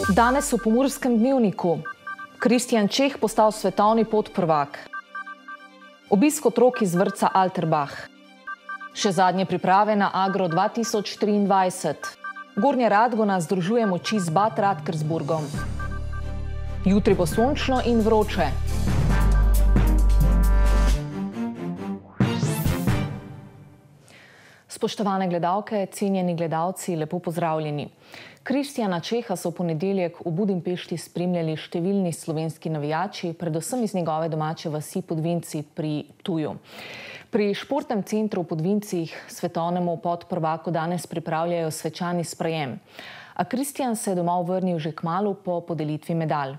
Danes v Pomurskem dnevniku. Kristjan Čeh postal svetovni podprvak. Obisk otrok iz vrtca Alterbach. Še zadnje priprave na Agro 2023. Gornja Radgona združuje moči z Bad Radkersburgom. Jutri bo sončno in vroče. Spoštovane gledalke, cenjeni gledalci, lepo pozdravljeni. Kristjana Čeha so v ponedeljek v Budimpešti spremljali številni slovenski navijači, predvsem iz njegove domače vasi Podvinci pri Ptuju. Pri športnem centru v Podvincih svetovnemu podprvaku danes pripravljajo svečani sprejem. A Kristjan se je domov vrnil že kmalu po podelitvi medalj.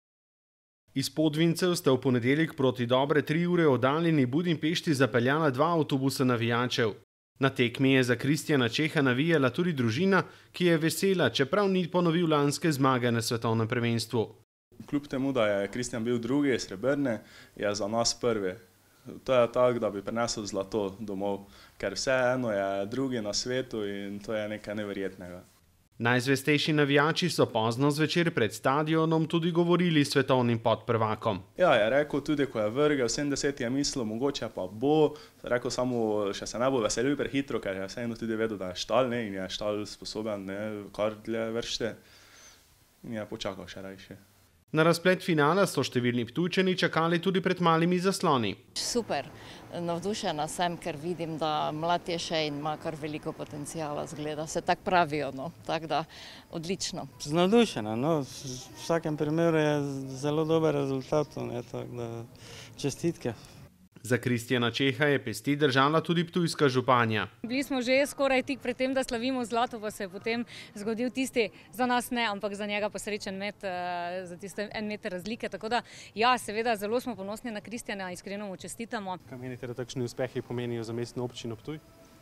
Iz Podvincev sta v ponedeljek proti dobre 3 ure oddaljeni Budimpešti zapeljala 2 avtobusa navijačev. Na tekmi je za Kristjana Čeha navijala tudi družina, ki je vesela, čeprav ni ponovil lanske zmage na svetovnem prvenstvu. Kljub temu, da je Kristjan bil drugi, srebrne, je za nas prvi. To je tako, da bi prinesel zlato domov, ker vseeno je drugi na svetu in to je nekaj neverjetnega. Najzvestejši navijači so pozno zvečer pred stadionom tudi govorili s svetovnim podprvakom. Ja, je rekel tudi, ko je vrgel 70, je mislil, mogoče pa bo. Rekel samo, še se ne bo veselil prehitro, ker je vseeno tudi vedel, da je štal in je štal sposoben kar dlje vršte. In je počakal še rajše. Na razplet finala so številni Ptujčani čakali tudi pred malimi zasloni. Super, navdušena sem, ker vidim, da mlad je še in ima kar veliko potencijala, zgleda. Se tako pravijo, tako da odlično. Navdušena, v vsakem primeru je zelo dober rezultat, tako da čestitke. Za Kristjana Čeha je pesti držala tudi ptujska županja. Bili smo že skoraj tik pred tem, da slavimo zlato, pa se je potem zgodil tisti, za nas ne, ampak za njega pa srečen met, za tiste 1 meter razlike. Tako da, ja, seveda, zelo smo ponosni na Kristjana, iskreno mu čestitamo. Kaj menite, da takšni uspehi pomenijo za mestno občino Ptuj?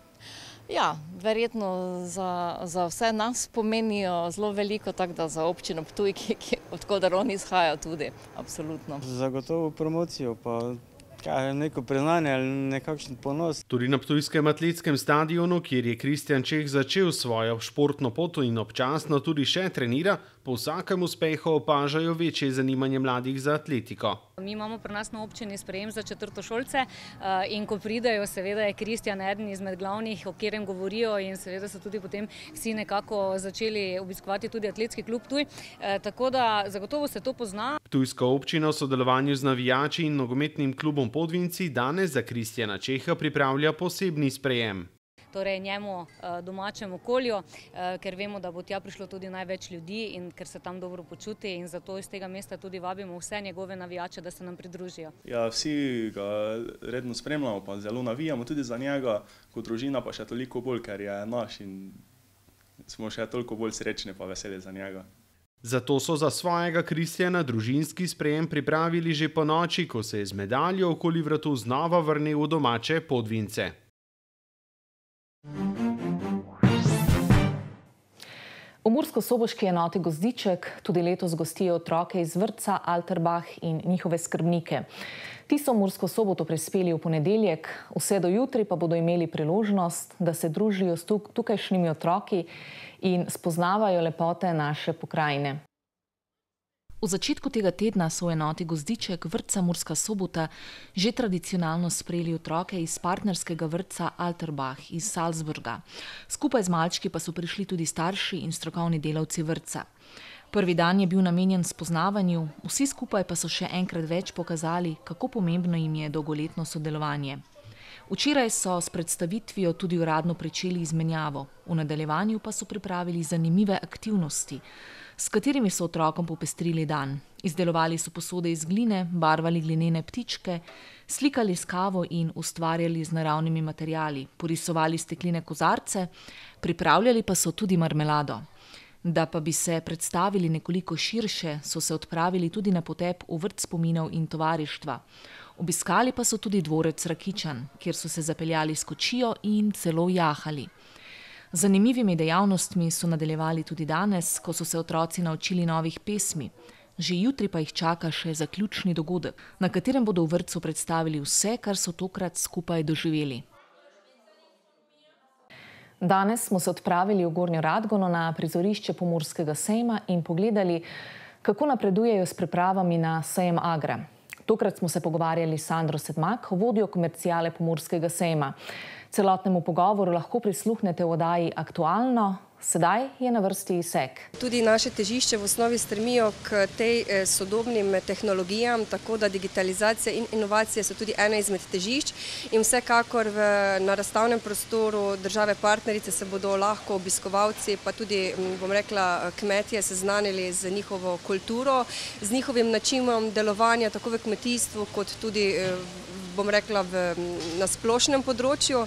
Ja, verjetno za vse nas pomenijo zelo veliko, tako da za občino Ptuj, odkudar on izhaja tudi, absolutno. Zagotovo promocijo, pa neko priznanje ali nekakšen ponos. Tudi na ptujskem atletskem stadionu, kjer je Kristjan Čeh začel svojo športno pot in občasno tudi še trenira, po vsakem uspehu opažajo večje zanimanje mladih za atletiko. Mi imamo pri nas na občini sprejem za četrtošolce in ko pridejo, seveda je Kristjan eden izmed glavnih, o katerem govorijo, in seveda so tudi potem vsi nekako začeli obiskovati tudi atletski klub Ptuj, tako da zagotovo se to pozna. Ptujska občina v sodelovanju z navijači in nogometnim klubom Podvinci danes za Kristjana Čeha pripravlja posebni sprejem. Torej njemu domačemu okolju, ker vemo, da bo tja prišlo tudi največ ljudi in ker se tam dobro počuti, in zato iz tega mesta tudi vabimo vse njegove navijače, da se nam pridružijo. Ja, vsi ga redno spremljamo, pa zelo navijamo tudi za njega, kot družina pa še toliko bolj, ker je naš in smo še toliko bolj srečni pa veseli za njega. Zato so za svojega Kristjana družinski sprejem pripravili že po noči, ko se je z medaljo okoli vratu znova vrnil v domače Podvince. V murskosoboški enoti Gozdiček tudi letos gostijo otroke iz vrtca Alterbach in njihove skrbnike. Ti so v Mursko Soboto prispeli v ponedeljek, vse do jutri pa bodo imeli priložnost, da se družijo s tukajšnjimi otroki in spoznavajo lepote naše pokrajine. V začetku tega tedna so v enoti Gozdiček vrtca Murska Sobota že tradicionalno sprejeli otroke iz partnerskega vrtca Alterbach iz Salzburga. Skupaj z malčki pa so prišli tudi starši in strokovni delavci vrtca. Prvi dan je bil namenjen spoznavanju, vsi skupaj pa so še enkrat več pokazali, kako pomembno jim je dolgoletno sodelovanje. Včeraj so s predstavitvijo tudi uradno pričeli izmenjavo, v nadaljevanju pa so pripravili zanimive aktivnosti, s katerimi so otrokom popestrili dan. Izdelovali so posode iz gline, barvali glinene ptičke, slikali s kavo in ustvarjali z naravnimi materiali, porisovali stekline kozarce, pripravljali pa so tudi marmelado. Da pa bi se predstavili nekoliko širše, so se odpravili tudi na potep v vrt spominov in tovarištva. Obiskali pa so tudi dvorec Rakičan, kjer so se zapeljali s kočijo in celo jahali. Zanimivimi dejavnostmi so nadaljevali tudi danes, ko so se otroci naučili novih pesmi. Že jutri pa jih čaka še zaključni dogodek, na katerem bodo v vrtcu predstavili vse, kar so tokrat skupaj doživeli. Danes smo se odpravili v Gornjo Radgono na prizorišče Pomurskega sejma in pogledali, kako napredujejo s pripravami na sejem Agra. Tokrat smo se pogovarjali s Sandro Sedmak, vodjo komerciale Pomurskega sejma. Celotnemu pogovoru lahko prisluhnete v oddaji Aktualno. Sedaj je na vrsti ISEK. Tudi naše težišče v osnovi stremijo k tej sodobnim tehnologijam, tako da digitalizacija in inovacije so tudi ena izmed težišč in vsekakor na razstavnem prostoru države partnerice se bodo lahko obiskovalci, pa tudi, bom rekla, kmetje seznanili z njihovo kulturo, z njihovim načinom delovanja tako v kmetijstvu kot tudi, bom rekla, na splošnem področju.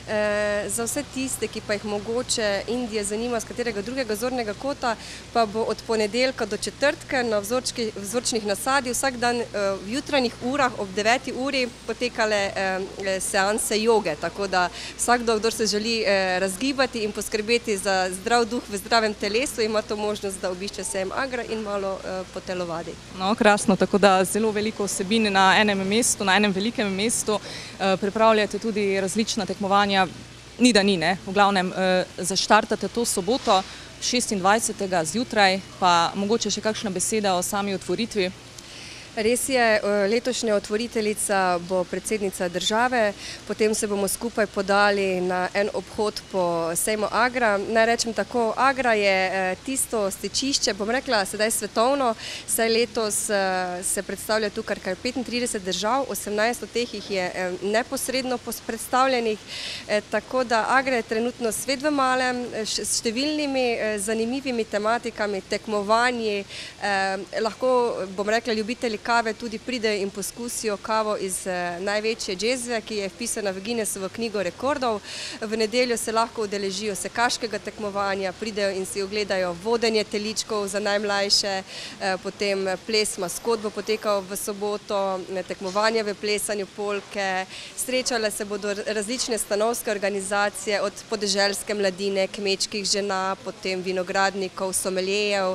Za vse tiste, ki pa jih mogoče Indija zanima z katerega drugega zornega kota, pa bo od ponedeljka do četrtka na vzorčnih nasadih vsak dan v jutranjih urah ob 9. uri potekale seanse joge, tako da vsakdo, kdor se želi razgibati in poskrbeti za zdrav duh v zdravem telesu, ima to možnost, da obišče sejem Agra in malo potelovadi. No, krasno, tako da zelo veliko vsebin na enem mestu, na enem velikem mestu. Pripravljate tudi različna tekmovanja. Ni da ni, ne? V glavnem zaštartate to soboto 26. zjutraj, pa mogoče še kakšna beseda o sami otvoritvi. Res je, letošnja otvoriteljica bo predsednica države, potem se bomo skupaj podali na en obhod po sejmu Agra. Naj rečem tako, Agra je tisto stičišče, bom rekla sedaj svetovno, saj letos se predstavlja tukaj kar 35 držav, 18 od teh jih je neposredno predstavljenih, tako da Agra je trenutno svet v malem, s številnimi zanimivimi tematikami, tekmovanji, lahko, bom rekla, ljubitelji kave tudi pridejo in poskusijo kavo iz največje džezve, ki je vpisana v Guinnessovo knjigo rekordov. V nedeljo se lahko udeležijo sekaškega tekmovanja, pridejo in si ogledajo vodenje teličkov za najmlajše, potem ples maskot bo potekal v soboto, tekmovanje v plesanju polke, srečale se bodo različne stanovske organizacije, od podeželske mladine, kmečkih žena, potem vinogradnikov, someljejev.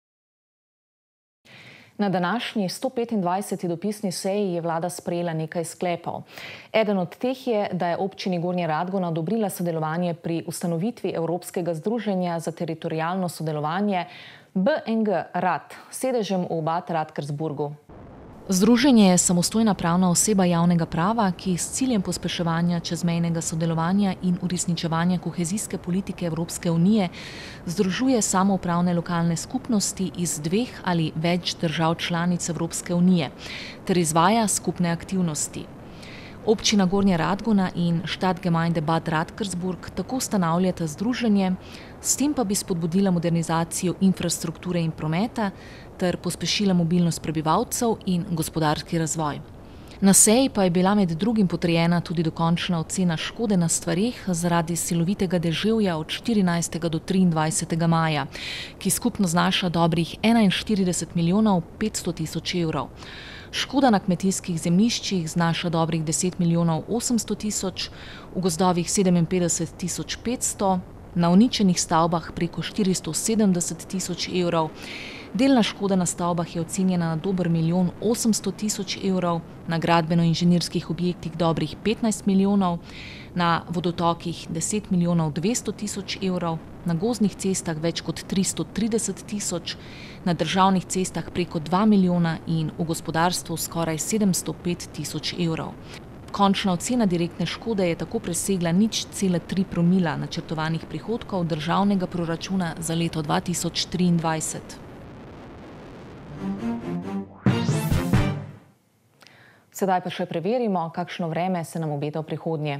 Na današnji 125. dopisni seji je vlada sprejela nekaj sklepov. Eden od teh je, da je občini Gornja Radgona odobrila sodelovanje pri ustanovitvi Evropskega združenja za teritorialno sodelovanje BNG Rad, sedežem v Bad Radkersburgu. Združenje je samostojna pravna oseba javnega prava, ki s ciljem pospeševanja čezmejnega sodelovanja in uresničevanja kohezijske politike Evropske unije združuje samoupravne lokalne skupnosti iz 2 ali več držav članic Evropske unije ter izvaja skupne aktivnosti. Občina Gornja Radgona in Stadtgemeinde Bad Radkersburg tako ustanavljata združenje, s tem pa bi spodbudila modernizacijo infrastrukture in prometa ter pospešila mobilnost prebivalcev in gospodarski razvoj. Na seji pa je bila med drugim potrjena tudi dokončna ocena škode na stvareh zaradi silovitega deževja od 14. do 23. maja, ki skupno znaša dobrih 41 milijonov 500 tisoč evrov. Škoda na kmetijskih zemljiščih znaša dobrih 10 milijonov 800 tisoč, v gozdovih 57 tisoč 500, na uničenih stavbah preko 470 tisoč evrov. Delna škoda na stavbah je ocenjena na dober 1 800 000 evrov, na gradbeno-inženirskih objektih dobrih 15 milijonov, na vodotokih 10 milijonov 200 tisoč evrov, na gozdnih cestah več kot 330 tisoč, na državnih cestah preko 2 milijona in v gospodarstvu skoraj 705 tisoč evrov. Končna ocena direktne škode je tako presegla 0,3 promila načrtovanih prihodkov državnega proračuna za leto 2023. Sedaj pa še preverimo, kakšno vreme se nam obeta v prihodnje.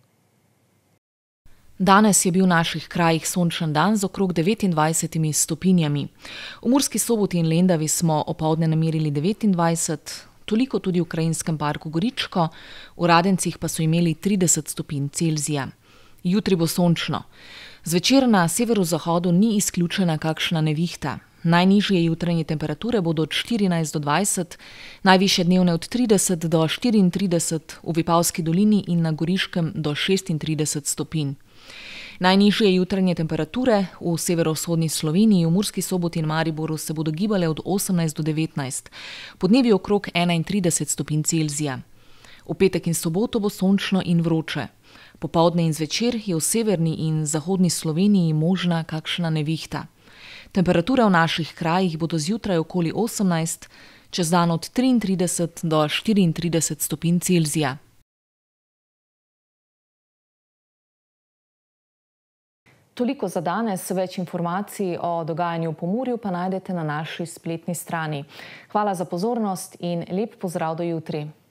Danes je bil v naših krajih sončen dan z okrog 29 stopinjami. V Murski Soboti in Lendavi smo opoldne namerili 29, toliko tudi v Krajinskem parku Goričko, v Radencih pa so imeli 30 stopinj Celzija. Jutri bo sončno. Zvečer na severozahodu ni izključena kakšna nevihta. Najnižje jutranje temperature bodo od 14 do 20, najvišje dnevne od 30 do 34, v Vipavski dolini in na Goriškem do 36 stopinj. Najnižje jutranje temperature v severovzhodni Sloveniji, v Murski Soboti in Mariboru se bodo gibale od 18 do 19, podnevi okrog 31 stopinj Celzija. V petek in soboto bo sončno in vroče. Popoldne in zvečer je v severni in zahodni Sloveniji možna kakšna nevihta. Temperature v naših krajih bodo zjutraj okoli 18, čez dan od 33 do 34 stopinj Celzija. Toliko za danes. Več informacij o dogajanju v Pomurju pa najdete na naši spletni strani. Hvala za pozornost in lep pozdrav do jutri.